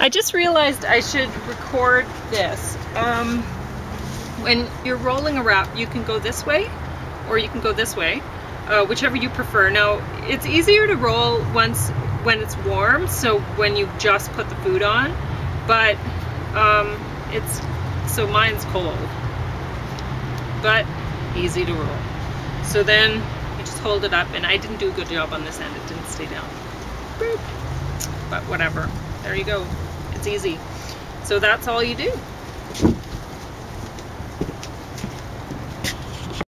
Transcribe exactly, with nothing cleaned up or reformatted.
I just realized I should record this. Um, when you're rolling a wrap, you can go this way or you can go this way, uh, whichever you prefer. Now, it's easier to roll once when it's warm, so when you just put the food on, but um, it's, so mine's cold, but easy to roll. So then you just hold it up, and I didn't do a good job on this end, it didn't stay down. Boop. But whatever, there you go, it's easy. So that's all you do.